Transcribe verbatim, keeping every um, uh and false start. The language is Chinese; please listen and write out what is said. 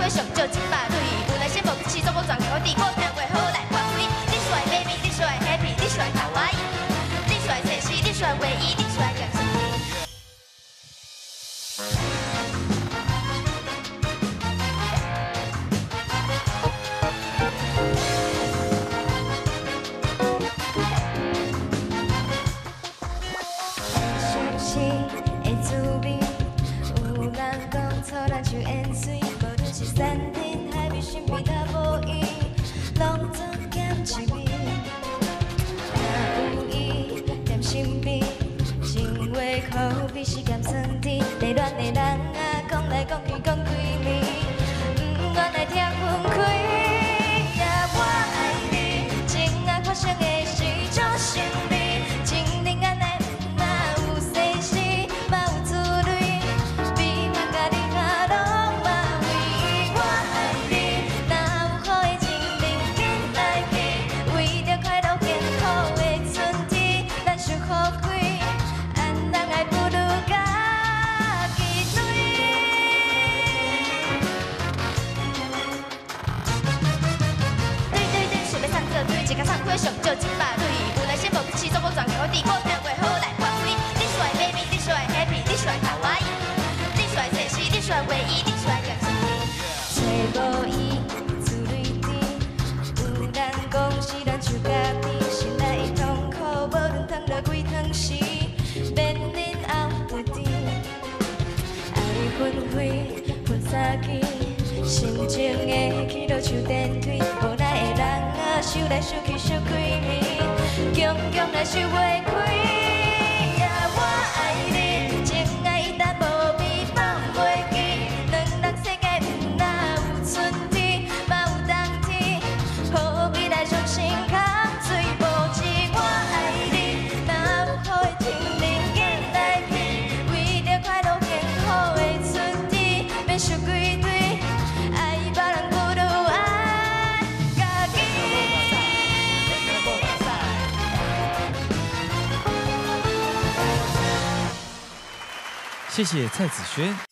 过上少一百蕊，有来羡慕始终无全靠地，我听话好来发挥。你帅 baby， 你帅 happy， 你帅卡哇伊，你帅帅气，你帅唯一，你帅感情。 山珍海味神秘到无伊，拢总减一味。若有伊点心味，情话可比是咸酸甜。迷恋的人啊，讲来讲去讲几暝，毋愿来听分开。呀，我爱你，情爱发生的时足神秘，情冷眼内哪有世事，嘛有滋味，美满甲你下拢。 上少一百蕊，有来羡慕始终无全靠地，我听话好来发挥。你帅 baby， 你帅 happy， 你帅卡哇伊，你帅帅气，你帅唯一，你帅感情。找无伊，自泪甜，有人讲是咱像家己，心内的痛苦无论烫落几汤匙，免忍后就甜。爱纷飞，喷三支，心情会起落像电梯，无奈的人啊，想来想去想几年，强强来想袂开。呀，我爱你，情爱一旦无味放袂记，两人世界毋哪有春天，嘛有冬天，何必来伤心空嘴无舌？我爱你，哪有好的天冷眼来去，为着快乐幸福的春天，免想几堆。 谢谢蔡子轩。